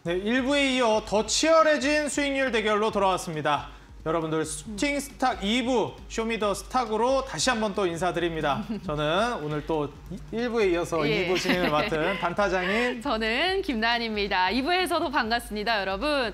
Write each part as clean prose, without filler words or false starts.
네, 1부에 이어 더 치열해진 수익률 대결로 돌아왔습니다. 여러분들 슈팅 스탁 2부 쇼미더 스탁으로 다시 한번 또 인사드립니다. 저는 오늘 또 1부에 이어서 2부 진행을 맡은 단타장인 저는 김나은입니다. 2부에서도 반갑습니다, 여러분.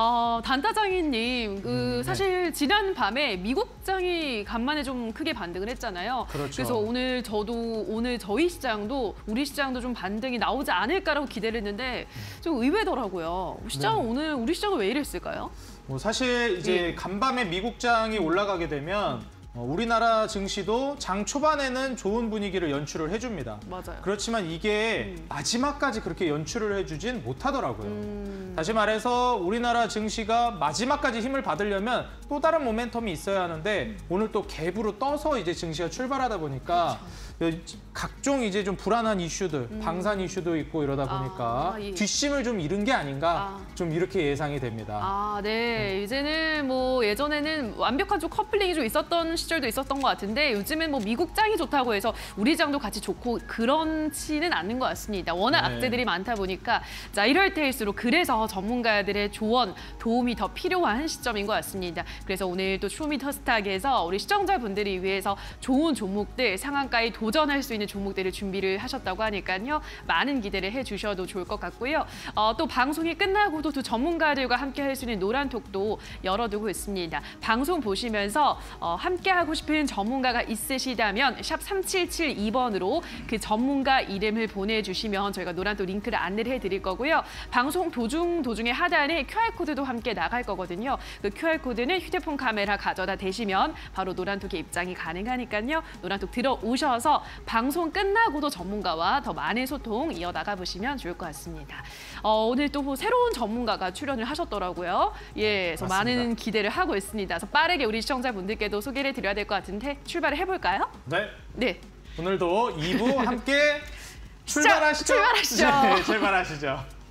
단타장인님, 사실 지난 밤에 미국장이 간만에 좀 크게 반등을 했잖아요. 그렇죠. 그래서 오늘 저희 시장도 우리 시장도 좀 반등이 나오지 않을까라고 기대를 했는데 좀 의외더라고요. 오늘 우리 시장은 왜 이랬을까요? 사실 이제 간밤에 미국장이 올라가게 되면 우리나라 증시도 장 초반에는 좋은 분위기를 연출을 해줍니다. 맞아요. 그렇지만 이게 마지막까지 그렇게 연출을 해주진 못하더라고요. 다시 말해서 우리나라 증시가 마지막까지 힘을 받으려면 또 다른 모멘텀이 있어야 하는데 오늘 또 갭으로 떠서 이제 증시가 출발하다 보니까 각종 이제 좀 불안한 이슈들, 방산 이슈도 있고 이러다 보니까 뒷심을 좀 잃은 게 아닌가 좀 이렇게 예상이 됩니다. 네. 이제는 뭐 예전에는 완벽한 좀 커플링이 좀 있었던 시절도 있었던 것 같은데 요즘은 뭐 미국 장이 좋다고 해서 우리 장도 같이 좋고 그렇지는 않는 것 같습니다. 워낙 악재들이 많다 보니까 자 이럴 때일수록 그래서 전문가들의 조언, 도움이 더 필요한 시점인 것 같습니다. 그래서 오늘 또 쇼미더 스탁에서 우리 시청자분들이 위해서 좋은 종목들, 상한가에 도전할 수 있는 종목들을 준비를 하셨다고 하니까요. 많은 기대를 해주셔도 좋을 것 같고요. 또 방송이 끝나고도 두 전문가들과 함께 할 수 있는 노란톡도 열어두고 있습니다. 방송 보시면서 함께 하고 싶은 전문가가 있으시다면 샵 3772번으로 그 전문가 이름을 보내주시면 저희가 노란톡 링크를 안내를 해드릴 거고요. 방송 도중에 하단에 QR코드도 함께 나갈 거거든요. 그 QR코드는 휴대폰 카메라 가져다 대시면 바로 노란톡에 입장이 가능하니까요. 노란톡 들어오셔서 방송 끝나고도 전문가와 더 많은 소통 이어나가 보시면 좋을 것 같습니다. 오늘 또 새로운 전문가가 출연을 하셨더라고요. 그래서 많은 기대를 하고 있습니다. 그래서 빠르게 우리 시청자분들께도 소개를 드려야 될 것 같은데 출발을 해볼까요? 네. 오늘도 2부 함께 출발하시죠. 네, 출발하시죠.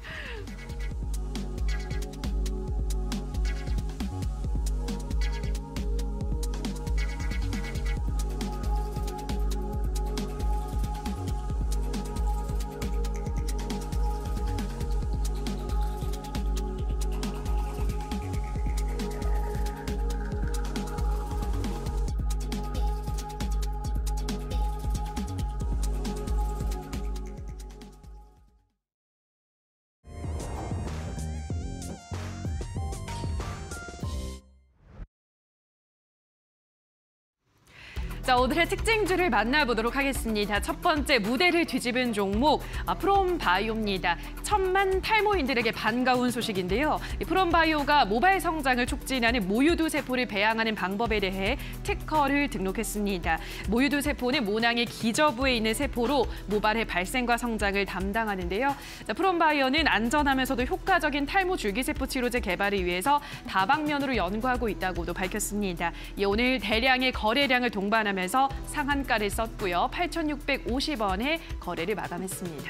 자, 오늘의 특징주를 만나보도록 하겠습니다. 첫 번째 무대를 뒤집은 종목 프롬바이오입니다. 천만 탈모인들에게 반가운 소식인데요. 프롬바이오가 모발 성장을 촉진하는 모유두 세포를 배양하는 방법에 대해 특허를 등록했습니다. 모유두 세포는 모낭의 기저부에 있는 세포로 모발의 발생과 성장을 담당하는데요. 자, 프롬바이오는 안전하면서도 효과적인 탈모 줄기세포 치료제 개발을 위해서 다방면으로 연구하고 있다고도 밝혔습니다. 오늘 대량의 거래량을 동반하면서 상한가를 썼고요. 8,650원에 거래를 마감했습니다.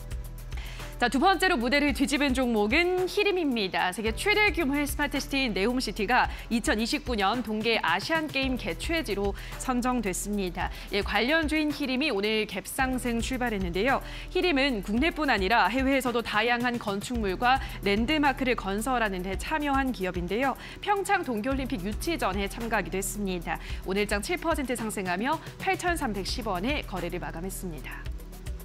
자, 두 번째로 무대를 뒤집은 종목은 히림입니다. 세계 최대 규모의 스마트시티인 네옴시티가 2029년 동계 아시안게임 개최지로 선정됐습니다. 관련주인 히림이 오늘 갭상승 출발했는데요. 히림은 국내뿐 아니라 해외에서도 다양한 건축물과 랜드마크를 건설하는 데 참여한 기업인데요. 평창 동계올림픽 유치전에 참가하기도 했습니다. 오늘장 7% 상승하며 8,310원에 거래를 마감했습니다.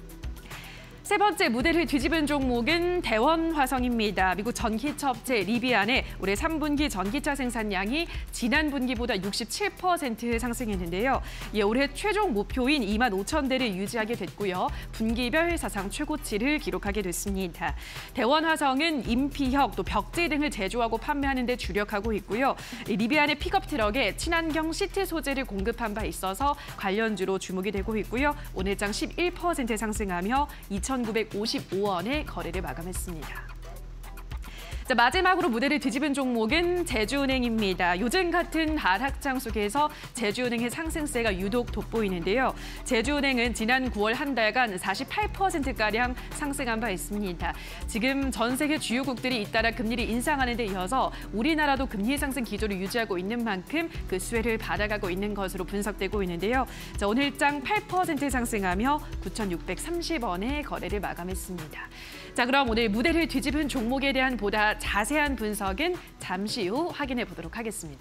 세 번째 무대를 뒤집은 종목은 대원화성입니다. 미국 전기차 업체 리비안의 올해 3분기 전기차 생산량이 지난 분기보다 67% 상승했는데요. 올해 최종 목표인 2만 5천 대를 유지하게 됐고요. 분기별 사상 최고치를 기록하게 됐습니다. 대원화성은 인피혁, 또 벽지 등을 제조하고 판매하는 데 주력하고 있고요. 리비안의 픽업 트럭에 친환경 시트 소재를 공급한 바 있어서 관련주로 주목이 되고 있고요. 오늘장 11% 상승하며 2,955원에 거래를 마감했습니다. 자, 마지막으로 무대를 뒤집은 종목은 제주은행입니다. 요즘 같은 하락장 속에서 제주은행의 상승세가 유독 돋보이는데요. 제주은행은 지난 9월 한 달간 48%가량 상승한 바 있습니다. 지금 전 세계 주요국들이 잇따라 금리를 인상하는 데 이어서 우리나라도 금리 상승 기조를 유지하고 있는 만큼 그 수혜를 받아가고 있는 것으로 분석되고 있는데요. 자, 오늘장 8% 상승하며 9,630원에 거래를 마감했습니다. 자, 그럼 오늘 무대를 뒤집은 종목에 대한 보다 자세한 분석은 잠시 후 확인해 보도록 하겠습니다.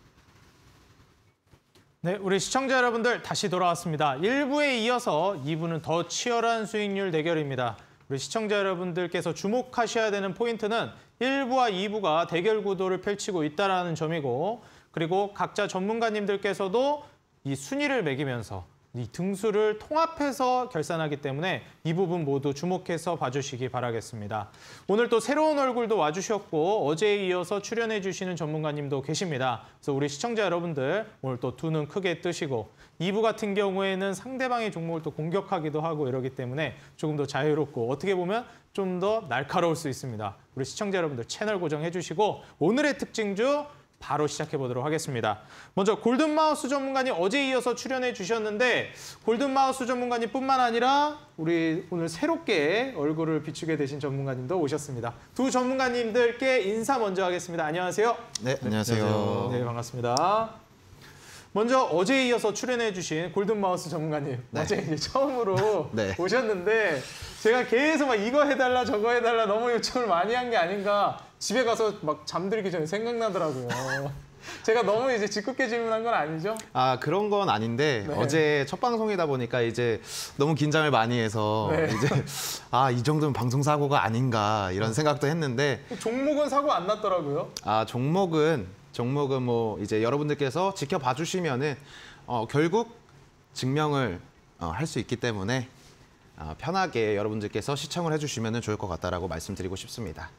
네, 우리 시청자 여러분들 다시 돌아왔습니다. 1부에 이어서 2부는 더 치열한 수익률 대결입니다. 우리 시청자 여러분들께서 주목하셔야 되는 포인트는 1부와 2부가 대결 구도를 펼치고 있다는 점이고, 그리고 각자 전문가님들께서도 이 순위를 매기면서 이 등수를 통합해서 결산하기 때문에 이 부분 모두 주목해서 봐주시기 바라겠습니다. 오늘 또 새로운 얼굴도 와주셨고 어제에 이어서 출연해 주시는 전문가님도 계십니다. 그래서 우리 시청자 여러분들 오늘 또 두 눈 크게 뜨시고 2부 같은 경우에는 상대방의 종목을 또 공격하기도 하고 이러기 때문에 조금 더 자유롭고 어떻게 보면 좀 더 날카로울 수 있습니다. 우리 시청자 여러분들 채널 고정해 주시고 오늘의 특징주 바로 시작해 보도록 하겠습니다. 먼저 골든마우스 전문가님 어제에 이어서 출연해 주셨는데 골든마우스 전문가님뿐만 아니라 우리 오늘 새롭게 얼굴을 비추게 되신 전문가님도 오셨습니다. 두 전문가님들께 인사 먼저 하겠습니다. 안녕하세요. 네, 안녕하세요. 네, 반갑습니다. 먼저 어제에 이어서 출연해 주신 골든마우스 전문가님. 네. 어제 이제 처음으로 네. 오셨는데 제가 계속 막 이거 해달라 저거 해달라 너무 요청을 많이 한 게 아닌가 집에 가서 막 잠들기 전에 생각나더라고요. 제가 너무 이제 짓궂게 질문한 건 아니죠? 아, 그런 건 아닌데 네. 어제 첫 방송이다 보니까 이제 너무 긴장을 많이 해서 네. 이제 이 정도면 방송 사고가 아닌가 이런 생각도 했는데 종목은 사고 안 났더라고요. 종목은 뭐 이제 여러분들께서 지켜봐 주시면은 결국 증명을 할 수 있기 때문에 편하게 여러분들께서 시청을 해주시면 좋을 것 같다라고 말씀드리고 싶습니다.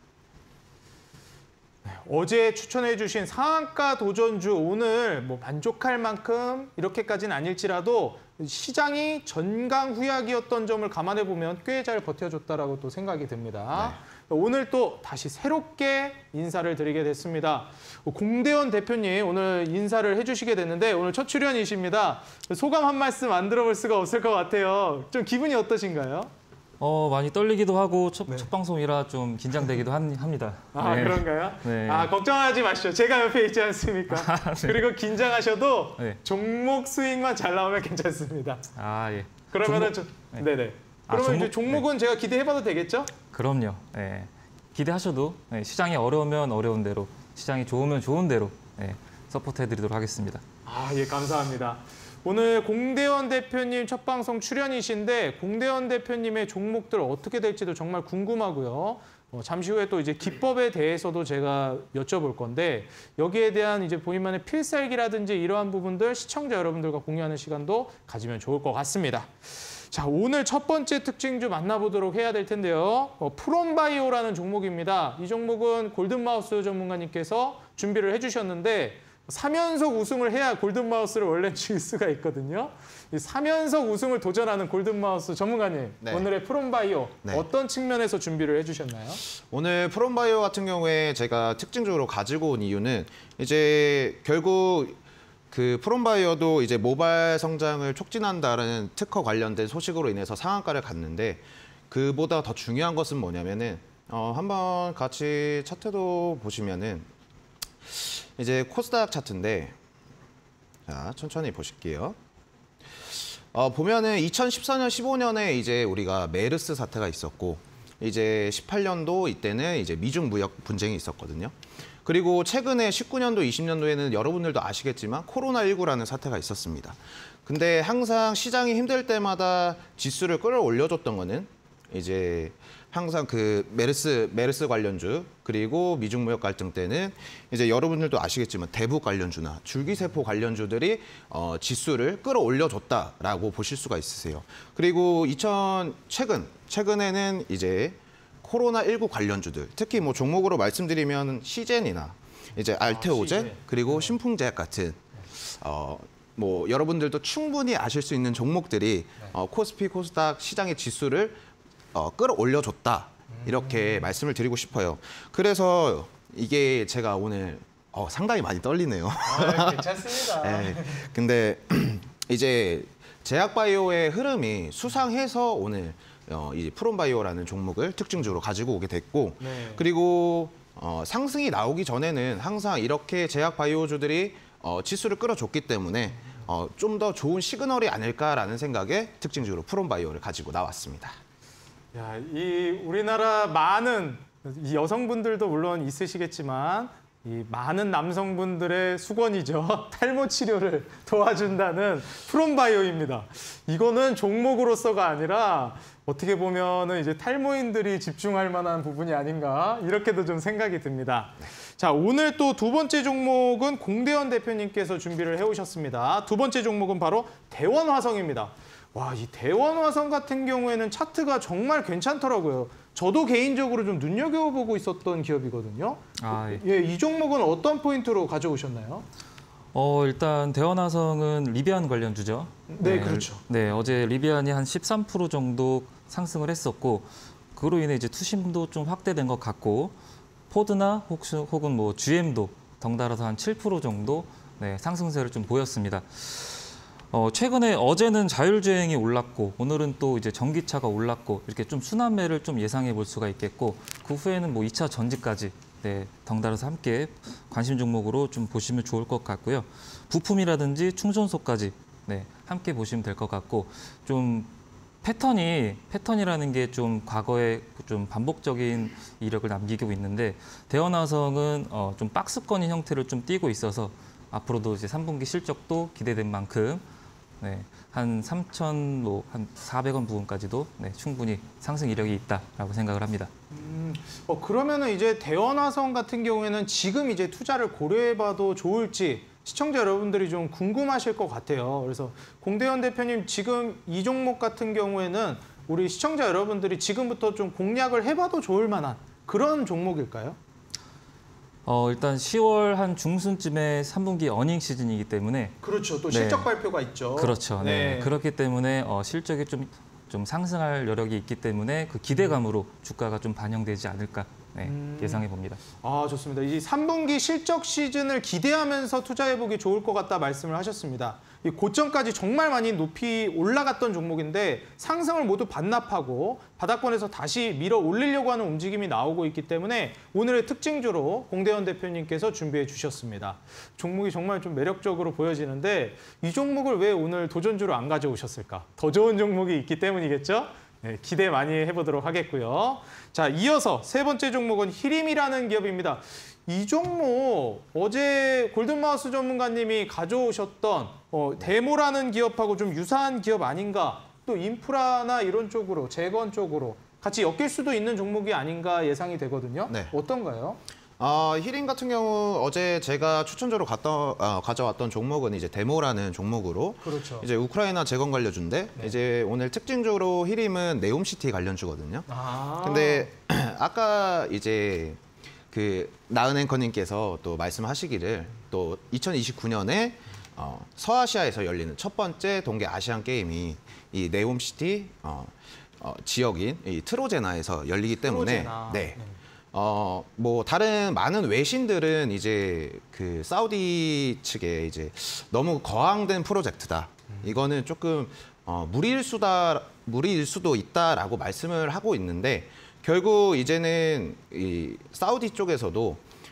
어제 추천해 주신 상한가 도전주 오늘 뭐 만족할 만큼 이렇게까지는 아닐지라도 시장이 전강후약이었던 점을 감안해 보면 꽤 잘 버텨줬다라고 또 생각이 듭니다. 네. 오늘 또 다시 새롭게 인사를 드리게 됐습니다. 공대원 대표님 오늘 인사를 해주시게 됐는데 오늘 첫 출연이십니다. 소감 한 말씀 안 들어볼 수가 없을 것 같아요. 좀 기분이 어떠신가요? 많이 떨리기도 하고 첫 방송이라 좀 긴장되기도 합니다. 아, 네. 그런가요? 네. 걱정하지 마시죠. 제가 옆에 있지 않습니까? 네. 그리고 긴장하셔도 네. 종목 수익만 잘 나오면 괜찮습니다. 예. 그러면은 네. 네네. 그러면 이제 종목은 제가 기대해봐도 되겠죠? 그럼요. 네. 기대하셔도 시장이 어려우면 어려운 대로, 시장이 좋으면 좋은 대로 서포트해드리도록 하겠습니다. 예, 감사합니다. 오늘 공대원 대표님 첫 방송 출연이신데 공대원 대표님의 종목들 어떻게 될지도 정말 궁금하고요. 잠시 후에 또 이제 기법에 대해서도 제가 여쭤볼 건데 여기에 대한 이제 본인만의 필살기라든지 이러한 부분들 시청자 여러분들과 공유하는 시간도 가지면 좋을 것 같습니다. 자, 오늘 첫 번째 특징주 만나보도록 해야 될 텐데요. 프롬바이오라는 종목입니다. 이 종목은 골든마우스 전문가님께서 준비를 해주셨는데 3연속 우승을 해야 골든마우스를 원래 줄 수가 있거든요. 이 3연속 우승을 도전하는 골든마우스 전문가님, 네. 오늘의 프롬바이오 네. 어떤 측면에서 준비를 해주셨나요? 오늘 프롬바이오 같은 경우에 제가 특징적으로 가지고 온 이유는 이제 결국 그 프롬바이오도 이제 모바일 성장을 촉진한다는 특허 관련된 소식으로 인해서 상한가를 갔는데 그보다 더 중요한 것은 뭐냐면은 한번 같이 차트도 보시면은 이제 코스닥 차트인데 자, 천천히 보실게요. 보면은 2014년, 15년에 이제 우리가 메르스 사태가 있었고 이제 18년도 이때는 이제 미중 무역 분쟁이 있었거든요. 그리고 최근에 19년도, 20년도에는 여러분들도 아시겠지만 코로나19라는 사태가 있었습니다. 근데 항상 시장이 힘들 때마다 지수를 끌어올려줬던 거는 이제 항상 그 메르스 관련주 그리고 미중 무역 갈등 때는 이제 여러분들도 아시겠지만 대북 관련주나 줄기세포 관련주들이 지수를 끌어올려줬다라고 보실 수가 있으세요. 그리고 최근에는 이제 코로나19 관련주들 특히 뭐 종목으로 말씀드리면 시젠이나 이제 알테오젠 시젠. 그리고 신풍제약 같은 뭐 여러분들도 충분히 아실 수 있는 종목들이 코스피 코스닥 시장의 지수를 끌어올려줬다. 이렇게 말씀을 드리고 싶어요. 그래서 이게 제가 오늘 상당히 많이 떨리네요. 괜찮습니다. 네, 근데 이제 제약바이오의 흐름이 수상해서 오늘 이 프롬바이오라는 종목을 특징주로 가지고 오게 됐고, 네. 그리고 상승이 나오기 전에는 항상 이렇게 제약바이오주들이 지수를 끌어줬기 때문에 좀 더 좋은 시그널이 아닐까라는 생각에 특징주로 프롬바이오를 가지고 나왔습니다. 야, 이 우리나라 많은 이 여성분들도 물론 있으시겠지만 이 많은 남성분들의 수건이죠. 탈모 치료를 도와준다는 프롬바이오입니다. 이거는 종목으로서가 아니라 어떻게 보면은 이제 탈모인들이 집중할 만한 부분이 아닌가 이렇게도 좀 생각이 듭니다. 자, 오늘 또 두 번째 종목은 공대원 대표님께서 준비를 해오셨습니다. 두 번째 종목은 바로 대원화성입니다. 와, 이 대원화성 같은 경우에는 차트가 정말 괜찮더라고요. 저도 개인적으로 좀 눈여겨보고 있었던 기업이거든요. 예, 이 종목은 어떤 포인트로 가져오셨나요? 일단 대원화성은 리비안 관련주죠. 네, 그렇죠. 네, 어제 리비안이 한 13% 정도 상승을 했었고, 그로 인해 이제 투심도 좀 확대된 것 같고, 포드나 혹은 뭐 GM도 덩달아서 한 7% 정도 상승세를 좀 보였습니다. 최근에 어제는 자율주행이 올랐고 오늘은 또 이제 전기차가 올랐고 이렇게 좀 순환매를 좀 예상해 볼 수가 있겠고, 그 후에는 뭐 2차 전지까지 덩달아서 함께 관심 종목으로 좀 보시면 좋을 것 같고요. 부품이라든지 충전소까지 함께 보시면 될 것 같고, 좀 패턴이라는 게 좀 과거에 좀 반복적인 이력을 남기고 있는데, 대원화성은 좀 박스권인 형태를 좀 띠고 있어서 앞으로도 이제 3분기 실적도 기대된 만큼 한 400원 부분까지도 충분히 상승 이력이 있다라고 생각을 합니다. 그러면은 이제 대원화성 같은 경우에는 지금 이제 투자를 고려해봐도 좋을지 시청자 여러분들이 좀 궁금하실 것 같아요. 그래서 공대원 대표님, 지금 이 종목 같은 경우에는 우리 시청자 여러분들이 지금부터 좀 공략을 해봐도 좋을 만한 그런 종목일까요? 일단 10월 한 중순쯤에 3분기 어닝 시즌이기 때문에, 그렇죠. 또 실적 발표가 있죠. 그렇죠. 네. 그렇기 때문에 실적이 좀 상승할 여력이 있기 때문에 그 기대감으로 주가가 좀 반영되지 않을까 예상해 봅니다. 좋습니다. 이 3분기 실적 시즌을 기대하면서 투자해보기 좋을 것 같다 말씀을 하셨습니다. 이 고점까지 정말 많이 높이 올라갔던 종목인데 상승을 모두 반납하고 바닥권에서 다시 밀어 올리려고 하는 움직임이 나오고 있기 때문에 오늘의 특징주로 공대원 대표님께서 준비해 주셨습니다. 종목이 정말 좀 매력적으로 보여지는데 이 종목을 왜 오늘 도전주로 안 가져오셨을까? 더 좋은 종목이 있기 때문이겠죠? 네, 기대 많이 해보도록 하겠고요. 자, 이어서 세 번째 종목은 히림이라는 기업입니다. 이 종목 어제 골든마우스 전문가님이 가져오셨던 데모라는 기업하고 좀 유사한 기업 아닌가, 또 인프라나 이런 쪽으로, 재건 쪽으로 같이 엮일 수도 있는 종목이 아닌가 예상이 되거든요. 네. 어떤가요? 히림 같은 경우 어제 제가 추천주로 가져왔던 종목은 이제 데모라는 종목으로, 그렇죠. 이제 우크라이나 재건 관련주인데, 이제 오늘 특징적으로 히림은 네옴시티 관련주거든요. 근데 아까 이제 그 나은 앵커님께서 또 말씀하시기를, 또 2029년에 서아시아에서 열리는 첫 번째 동계 아시안 게임이 이 네옴시티 지역인 이 트로제나에서 열리기 때문에 뭐 다른 많은 외신들은 이제 그 사우디 측에 이제 너무 거항된 프로젝트다. 이거는 조금 무리일 수도 있다라고 말씀을 하고 있는데, 결국 이제는 이 사우디 쪽에서도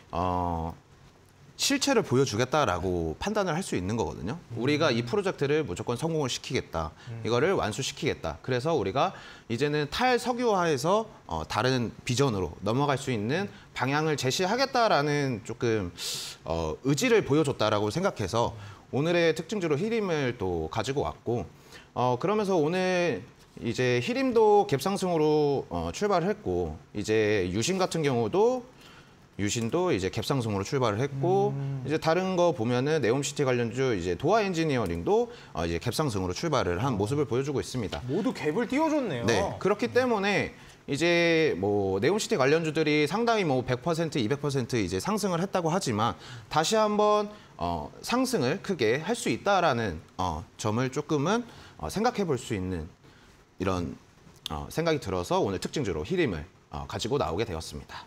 실체를 보여주겠다라고 판단을 할 수 있는 거거든요. 우리가 이 프로젝트를 무조건 성공을 시키겠다. 이거를 완수시키겠다. 그래서 우리가 이제는 탈석유화에서 다른 비전으로 넘어갈 수 있는 방향을 제시하겠다라는 조금 의지를 보여줬다라고 생각해서 오늘의 특징주로 히림을 또 가지고 왔고, 그러면서 오늘 이제 히림도 갭상승으로 출발을 했고, 이제 유신 같은 경우도 유신도 이제 갭상승으로 출발을 했고, 이제 다른 거 보면은 네옴시티 관련주 이제 도하 엔지니어링도 이제 갭상승으로 출발을 한 모습을 보여주고 있습니다. 모두 갭을 띄워줬네요. 네, 그렇기 때문에 이제 뭐 네옴시티 관련주들이 상당히 뭐 100%, 200% 이제 상승을 했다고 하지만 다시 한번 상승을 크게 할 수 있다라는 점을 조금은 생각해 볼 수 있는 이런 생각이 들어서 오늘 특징주로 히림을 가지고 나오게 되었습니다.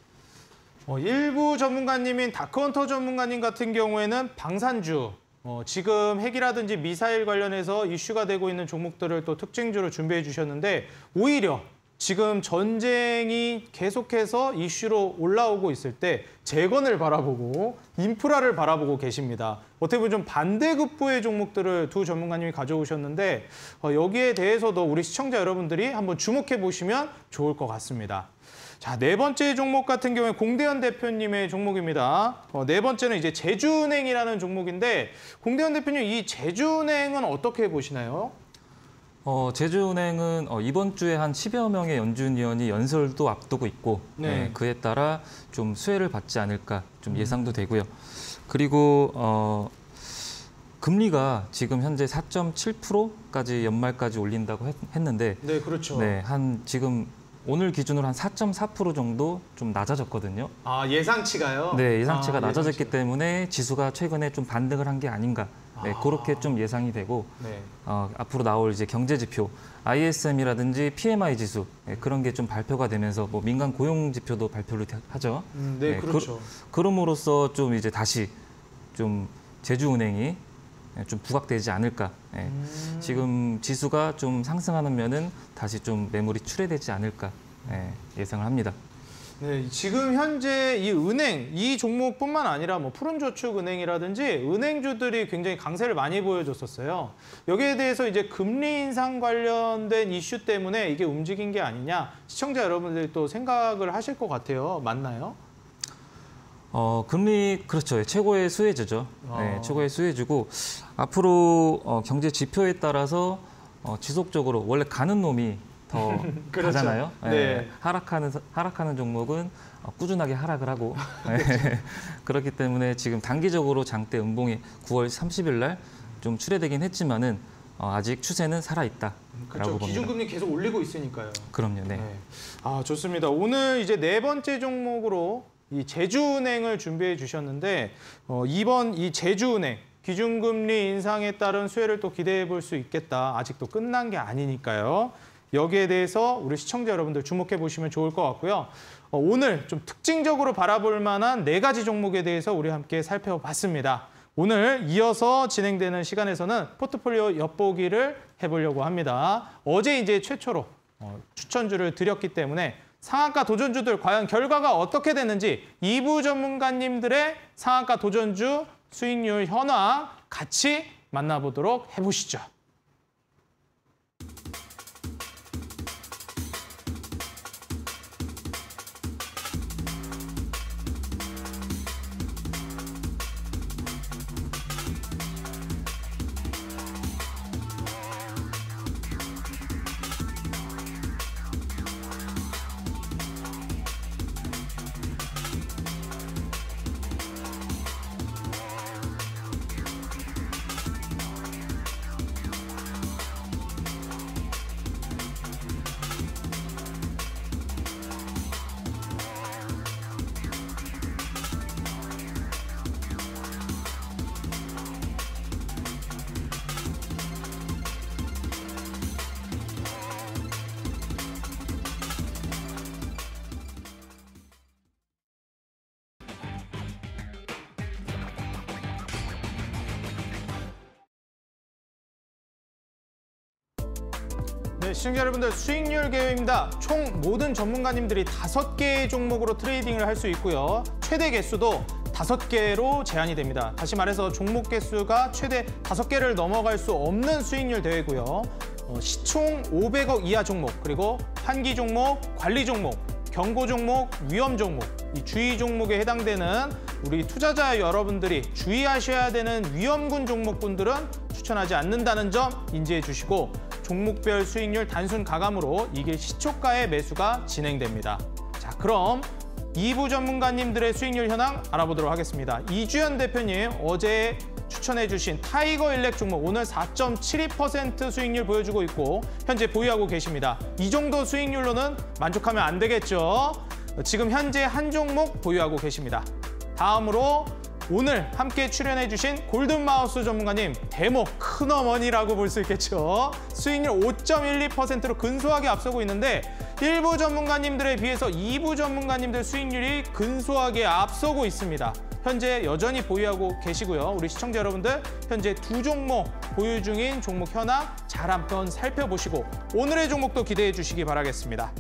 일부 전문가님인 다크헌터 전문가님 같은 경우에는 방산주, 지금 핵이라든지 미사일 관련해서 이슈가 되고 있는 종목들을 또 특징주로 준비해 주셨는데 오히려 지금 전쟁이 계속해서 이슈로 올라오고 있을 때 재건을 바라보고 인프라를 바라보고 계십니다. 어떻게 보면 좀 반대급부의 종목들을 두 전문가님이 가져오셨는데 여기에 대해서도 우리 시청자 여러분들이 한번 주목해 보시면 좋을 것 같습니다. 자, 네 번째 종목 같은 경우에 공대현 대표님의 종목입니다. 네 번째는 이제 제주은행이라는 종목인데 공대현 대표님 이 제주은행은 어떻게 보시나요? 제주은행은 이번 주에 한 10여 명의 연준위원이 연설도 앞두고 있고 네. 그에 따라 좀 수혜를 받지 않을까 좀 예상도 되고요. 그리고 금리가 지금 현재 4.7%까지 연말까지 올린다고 했는데 네, 그렇죠. 네, 한 지금 오늘 기준으로 한 4.4% 정도 좀 낮아졌거든요. 아, 예상치가요? 네, 예상치가 낮아졌기 예상치가. 때문에 지수가 최근에 좀 반등을 한 게 아닌가. 네, 그렇게 좀 예상이 되고 네. 앞으로 나올 이제 경제 지표, ISM이라든지 PMI 지수 그런 게 좀 발표가 되면서 뭐 민간 고용 지표도 발표를 하죠. 네, 그렇죠. 그럼으로써 좀 이제 다시 좀 제주은행이 좀 부각되지 않을까. 지금 지수가 좀 상승하는 면은 다시 좀 매물이 출회되지 않을까 예상을 합니다. 네, 지금 현재 이 은행, 이 종목뿐만 아니라 뭐 푸른저축은행이라든지 은행주들이 굉장히 강세를 많이 보여줬었어요. 여기에 대해서 이제 금리 인상 관련된 이슈 때문에 이게 움직인 게 아니냐 시청자 여러분들이 또 생각을 하실 것 같아요. 맞나요? 금리 그렇죠. 최고의 수혜주죠. 네, 최고의 수혜주고 앞으로 경제 지표에 따라서 지속적으로 원래 가는 놈이 더 그렇죠. 가잖아요. 네. 하락하는 종목은 꾸준하게 하락을 하고 그렇기 때문에 지금 단기적으로 장대 음봉이 9월 30일 날 좀 출회되긴 했지만은 아직 추세는 살아있다라고 그렇죠. 봅니다. 기준금리 계속 올리고 있으니까요. 그럼요. 네. 네. 아, 좋습니다. 오늘 이제 네 번째 종목으로 이 제주은행을 준비해 주셨는데 이번 이 제주은행 기준금리 인상에 따른 수혜를 또 기대해 볼 수 있겠다. 아직도 끝난 게 아니니까요. 여기에 대해서 우리 시청자 여러분들 주목해 보시면 좋을 것 같고요. 오늘 좀 특징적으로 바라볼 만한 네 가지 종목에 대해서 우리 함께 살펴봤습니다. 오늘 이어서 진행되는 시간에서는 포트폴리오 엿보기를 해보려고 합니다. 어제 이제 최초로 추천주를 드렸기 때문에 상한가 도전주들 과연 결과가 어떻게 됐는지 2부 전문가님들의 상한가 도전주 수익률 현황 같이 만나보도록 해보시죠. 네, 시청자 여러분들 수익률 개요입니다. 총 모든 전문가님들이 5개의 종목으로 트레이딩을 할 수 있고요. 최대 개수도 5개로 제한이 됩니다. 다시 말해서 종목 개수가 최대 5개를 넘어갈 수 없는 수익률 대회고요. 시총 500억 이하 종목, 그리고 환기 종목, 관리 종목, 경고 종목, 위험 종목, 이 주의 종목에 해당되는 우리 투자자 여러분들이 주의하셔야 되는 위험군 종목군들은 추천하지 않는다는 점 인지해 주시고 종목별 수익률 단순 가감으로 이게 시초가의 매수가 진행됩니다. 자, 그럼 2부 전문가님들의 수익률 현황 알아보도록 하겠습니다. 이주연 대표님 어제 추천해 주신 타이거 일렉 종목 오늘 4.72% 수익률 보여주고 있고 현재 보유하고 계십니다. 이 정도 수익률로는 만족하면 안 되겠죠. 지금 현재 한 종목 보유하고 계십니다. 다음으로 오늘 함께 출연해 주신 골든마우스 전문가님 대목 큰어머니라고 볼 수 있겠죠. 수익률 5.12%로 근소하게 앞서고 있는데 1부 전문가님들에 비해서 2부 전문가님들 수익률이 근소하게 앞서고 있습니다. 현재 여전히 보유하고 계시고요. 우리 시청자 여러분들 현재 두 종목 보유 중인 종목 현황 잘 한번 살펴보시고 오늘의 종목도 기대해 주시기 바라겠습니다.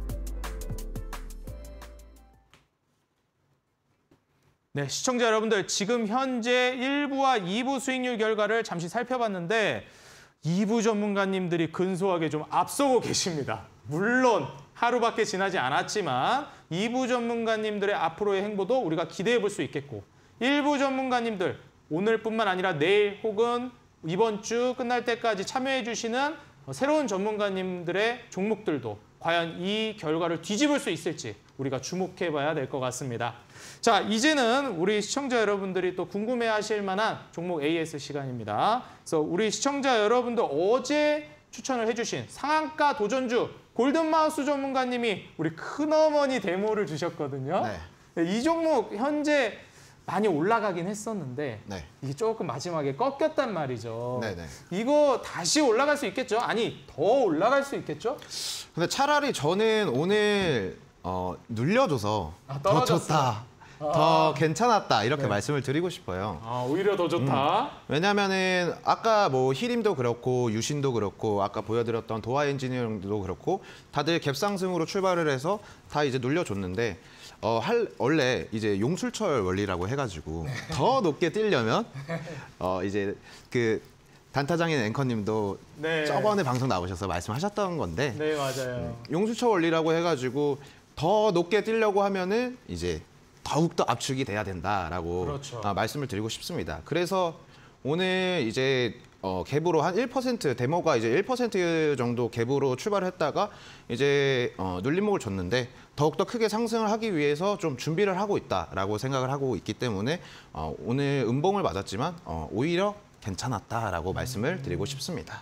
네, 시청자 여러분들 지금 현재 1부와 2부 수익률 결과를 잠시 살펴봤는데 2부 전문가님들이 근소하게 좀 앞서고 계십니다. 물론 하루밖에 지나지 않았지만 2부 전문가님들의 앞으로의 행보도 우리가 기대해 볼 수 있겠고 1부 전문가님들 오늘뿐만 아니라 내일 혹은 이번 주 끝날 때까지 참여해 주시는 새로운 전문가님들의 종목들도 과연 이 결과를 뒤집을 수 있을지 우리가 주목해 봐야 될 것 같습니다. 자, 이제는 우리 시청자 여러분들이 또 궁금해하실 만한 종목 AS 시간입니다. 그래서 우리 시청자 여러분들 어제 추천을 해주신 상한가 도전주 골든마우스 전문가님이 우리 큰어머니 데모를 주셨거든요. 네. 이 종목 현재 많이 올라가긴 했었는데 네. 이게 조금 마지막에 꺾였단 말이죠. 네네. 이거 다시 올라갈 수 있겠죠? 아니, 더 올라갈 수 있겠죠? 근데 차라리 저는 오늘 눌려줘서 더 떨어졌어. 좋다, 더 괜찮았다 이렇게 말씀을 드리고 싶어요. 오히려 더 좋다. 왜냐면은 아까 뭐 히림도 그렇고 유신도 그렇고 아까 보여드렸던 도화 엔지니어링도 그렇고 다들 갭상승으로 출발을 해서 다 이제 눌려줬는데 원래 이제 용출철 원리라고 해가지고 더 높게 뛰려면 이제 그 단타장인 앵커님도 네. 저번에 방송 나오셔서 말씀하셨던 건데 네, 맞아요. 용출철 원리라고 해가지고 더 높게 뛰려고 하면은 이제 더욱더 압축이 돼야 된다라고 그렇죠. 말씀을 드리고 싶습니다. 그래서 오늘 이제 갭으로 한 1% 데모가 이제 1% 정도 갭으로 출발했다가 이제 눌림목을 줬는데 더욱더 크게 상승을 하기 위해서 좀 준비를 하고 있다라고 생각을 하고 있기 때문에 오늘 음봉을 맞았지만 오히려 괜찮았다라고 말씀을 드리고 싶습니다.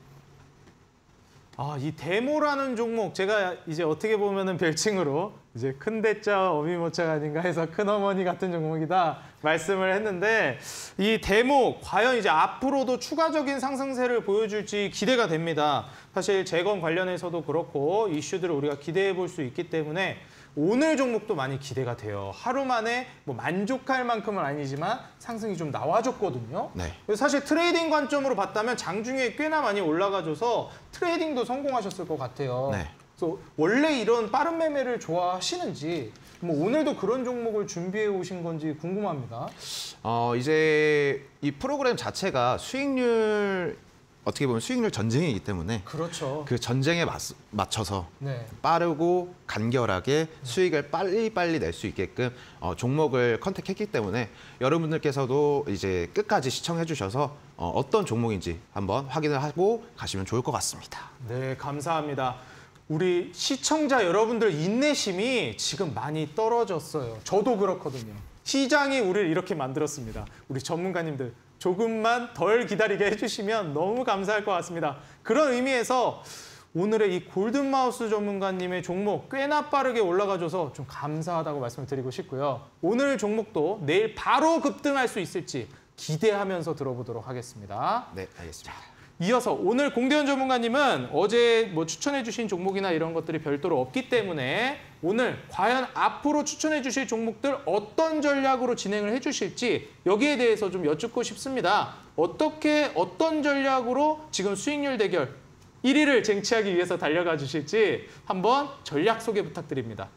이 데모라는 종목 제가 이제 어떻게 보면은 별칭으로 이제 큰 대자 어미모차가 아닌가 해서 큰어머니 같은 종목이다 말씀을 했는데 이 데모 과연 이제 앞으로도 추가적인 상승세를 보여줄지 기대가 됩니다. 사실 재건 관련해서도 그렇고 이슈들을 우리가 기대해 볼 수 있기 때문에 오늘 종목도 많이 기대가 돼요. 하루 만에 뭐 만족할 만큼은 아니지만 상승이 좀 나와줬거든요. 네. 그래서 사실 트레이딩 관점으로 봤다면 장중에 꽤나 많이 올라가줘서 트레이딩도 성공하셨을 것 같아요. 네. 그래서 원래 이런 빠른 매매를 좋아하시는지 뭐 오늘도 그런 종목을 준비해 오신 건지 궁금합니다. 이제 이 프로그램 자체가 어떻게 보면 수익률 전쟁이기 때문에 그렇죠. 그 전쟁에 맞춰서 네. 빠르고 간결하게 수익을 빨리빨리 낼 수 있게끔 종목을 컨택했기 때문에 여러분들께서도 이제 끝까지 시청해 주셔서 어떤 종목인지 한번 확인을 하고 가시면 좋을 것 같습니다. 네, 감사합니다. 우리 시청자 여러분들 인내심이 지금 많이 떨어졌어요. 저도 그렇거든요. 시장이 우리를 이렇게 만들었습니다. 우리 전문가님들 조금만 덜 기다리게 해주시면 너무 감사할 것 같습니다. 그런 의미에서 오늘의 이 골든마우스 전문가님의 종목 꽤나 빠르게 올라가줘서 좀 감사하다고 말씀을 드리고 싶고요. 오늘 종목도 내일 바로 급등할 수 있을지 기대하면서 들어보도록 하겠습니다. 네, 알겠습니다. 이어서 오늘 공대현 전문가님은 어제 뭐 추천해 주신 종목이나 이런 것들이 별도로 없기 때문에 오늘 과연 앞으로 추천해 주실 종목들 어떤 전략으로 진행을 해 주실지 여기에 대해서 좀 여쭙고 싶습니다. 어떤 전략으로 지금 수익률 대결 1위를 쟁취하기 위해서 달려가 주실지 한번 전략 소개 부탁드립니다.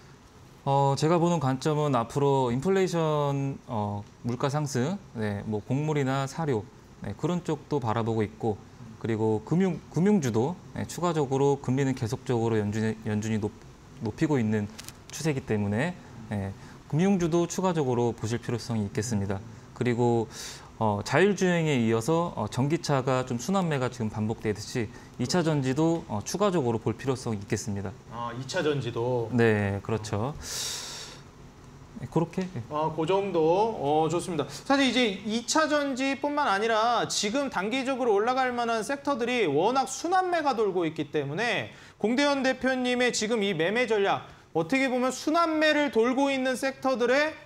제가 보는 관점은 앞으로 인플레이션, 물가 상승, 네, 뭐 곡물이나 사료, 네, 그런 쪽도 바라보고 있고, 그리고 금융주도 네, 추가적으로 금리는 계속적으로 연준이 높이고 있는 추세이기 때문에 네, 금융주도 추가적으로 보실 필요성이 있겠습니다. 그리고 자율주행에 이어서 전기차가 좀 순환매가 지금 반복되듯이 2차 전지도 추가적으로 볼 필요성이 있겠습니다. 2차 전지도. 네, 그렇죠. 그렇게. 그 정도 좋습니다. 사실 이제 2차 전지뿐만 아니라 지금 단기적으로 올라갈 만한 섹터들이 워낙 순환매가 돌고 있기 때문에 공대현 대표님의 지금 이 매매 전략 어떻게 보면 순환매를 돌고 있는 섹터들의